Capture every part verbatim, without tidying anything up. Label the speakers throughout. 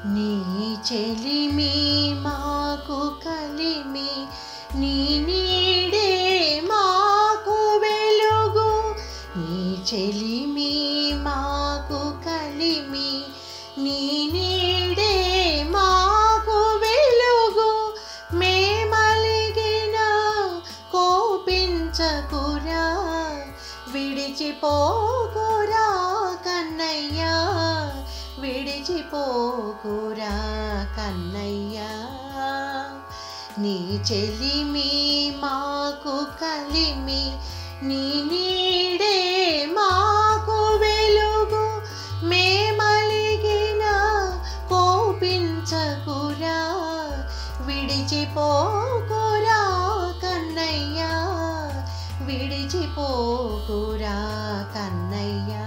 Speaker 1: నీ చెలిమి మాకు కలిమి, నీ నీడే మాకు వెలుగు. నీ చెలిమి మాకు కలిమి, నీ నీడే మాకు వెలుగు. మేమలిగిన కోపించకురా, విడిచిపోకురా కన్నయ్యా, విడిచిపోకురా కన్నయ్యా. నీ చెలిమి మాకు కలిమి, నీ నీడే మాకు వెలుగు. మేమలిగిన కోపించకురా, విడిచిపోకురా కన్నయ్యా, విడిచిపోకురా కన్నయ్యా.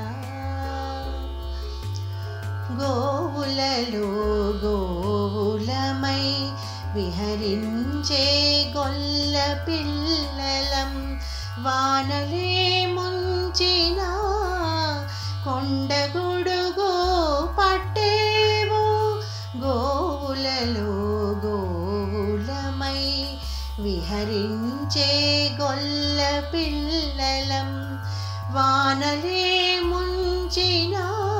Speaker 1: గోవులలో గోవులమై విహరించే గొల్ల పిల్లలం, వానలే ముంచిన కొండగుడుగు పట్టేవు. గోవులలో గోవులమై విహరించే గొల్ల పిల్లలం, వానలే ముంచిన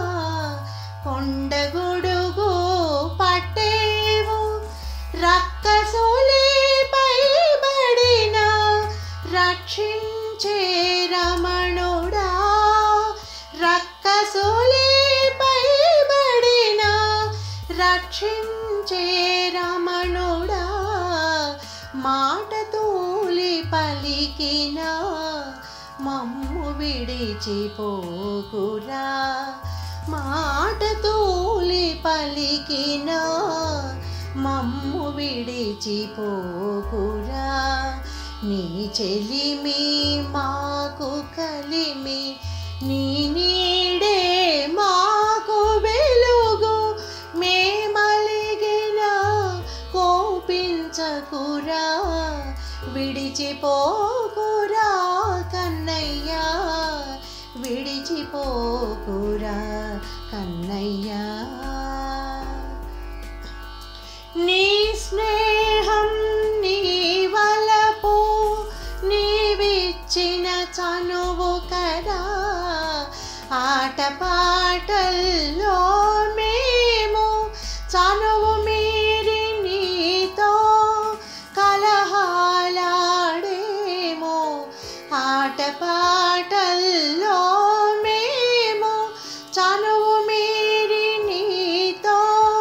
Speaker 1: కొండగుడుగు పట్టేవు. రక్కసులే పైబడిన రక్షించే రమణుడా, రక్కసులే పైబడిన రక్షించే రమణుడా. మాట తూలి పలికిన మమ్ము విడిచిపోకురా, మాట తూలి పలికిన మమ్ము విడిచిపోకురా. నీ చెలిమి మాకు కలిమి, నీ నీడే మాకు వెలుగు. మేమలిగిన కోపించకురా, విడిచిపోకురా కన్నయ్యా, విడిచిపోకురా కన్నయ్యా. నీ స్నేహం నీ వలపు నీవిచ్చిన చనువు కదా, ఆటపాటల్లో మేము చనువు మీరి నీతో కలహాలాడేమో. ఆటపాటల్లో మేము చనువు మీరి నీతో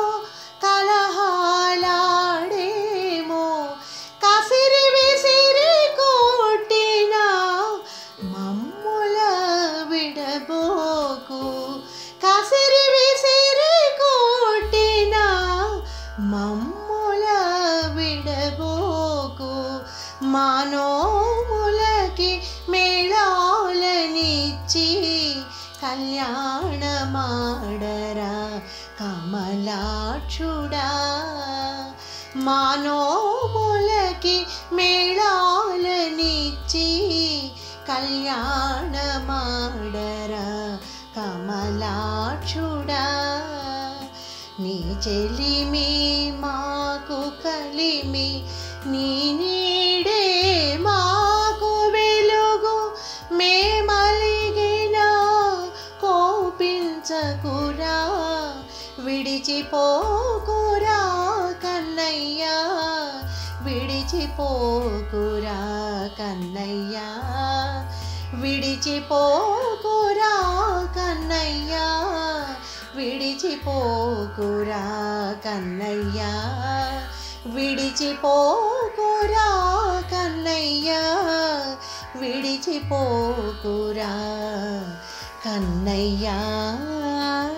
Speaker 1: కలహాలాడేమో. కసిరి విసిరి కొట్టిన మమ్ముల విడబోకు, కసిరి విసిరి కొట్టిన మమ్ముల విడబోకు. మానోములకి మేళాలనిచ్చి కళ్యాణమాడరా కమలాక్షుడా. మానోములకి మేళాలనిచ్చి కళ్యాణమాడరా కమలాక్షుడా. నీ చెలిమి మాకు కలిమి, నీ నీడే మాకు వెలుగు. మేమలిగిన కోపించకురా, విడిచిపోకురా కన్నయ్యా, విడిచిపోకురా కన్నయ్యా, విడిచిపోకురా కన్నయ్యా, విడిచిపోకురా కన్నయ్యా, విడిచిపోకురా కన్నయ్యా, విడిచిపోకురా కన్నయ్యా.